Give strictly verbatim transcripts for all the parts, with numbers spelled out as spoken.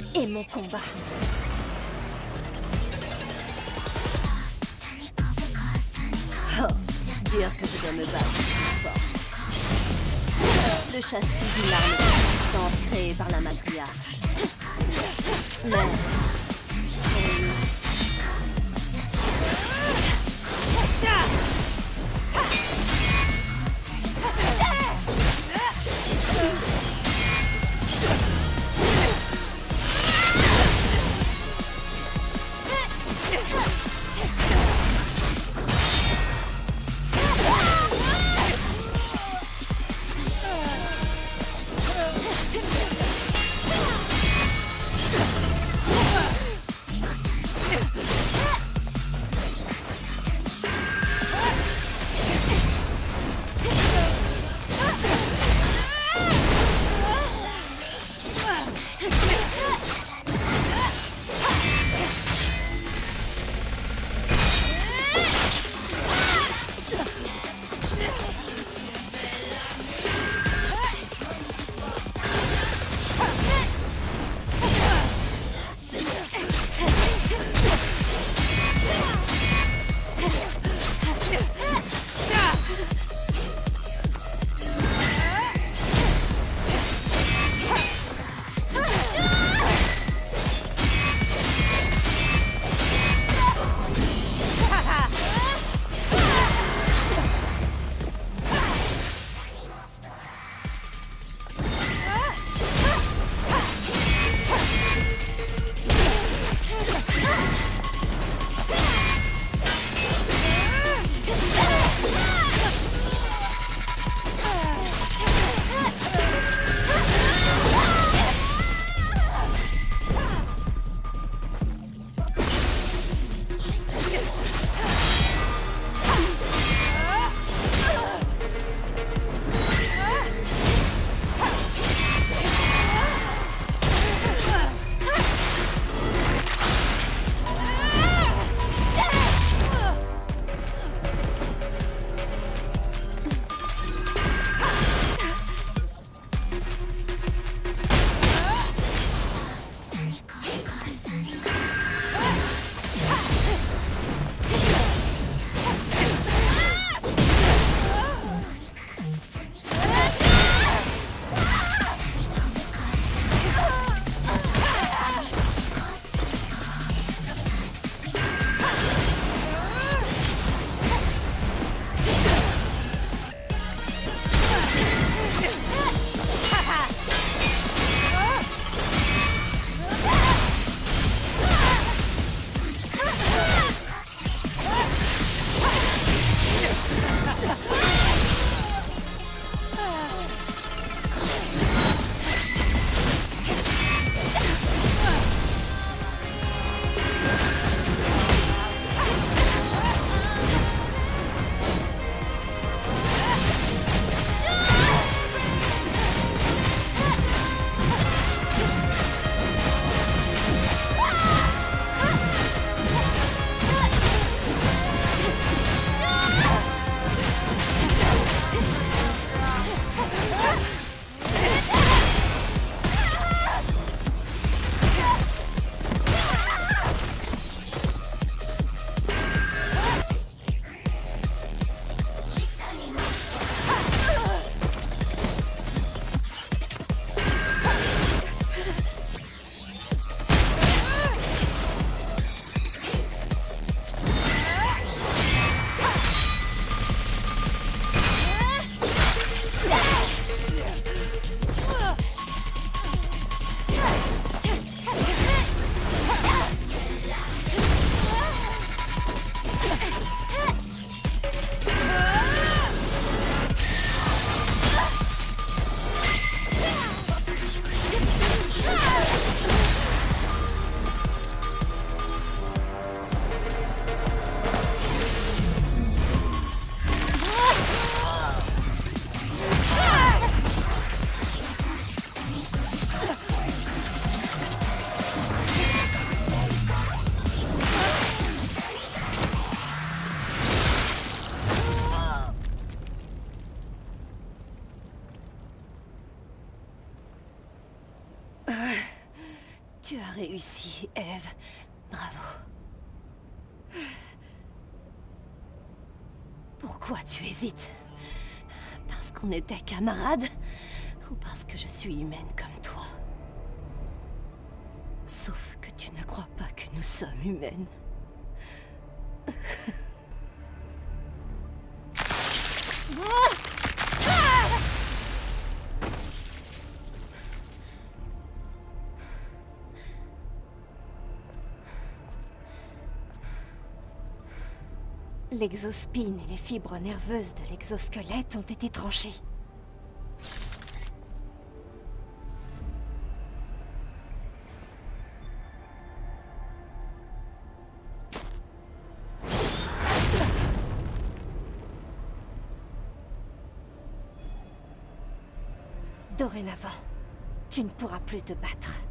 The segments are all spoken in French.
et mon combat. Oh, dire que je dois me battre fort. Le châssis d'une arme puissante créée par la matriarche. Mais... euh, Tu as réussi, Eve. Bravo. Pourquoi tu hésites? Parce qu'on était camarades? Ou parce que je suis humaine comme toi? Sauf que tu ne crois pas que nous sommes humaines. L'exospine et les fibres nerveuses de l'exosquelette ont été tranchées. Dorénavant, tu ne pourras plus te battre.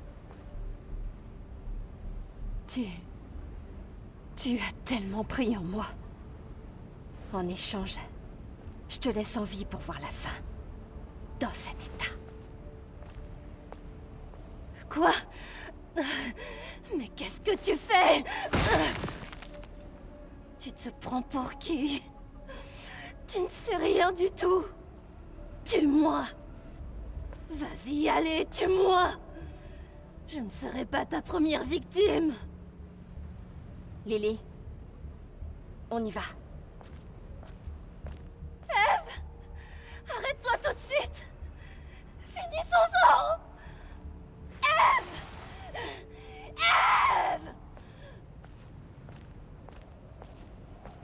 Tu... Tu as tellement pris en moi. En échange, je te laisse en vie pour voir la fin. Dans cet état. Quoi? Mais qu'est-ce que tu fais? Tu te prends pour qui? Tu ne sais rien du tout. Tue-moi. Vas-y, allez, tue-moi. Je ne serai pas ta première victime. Lily, on y va.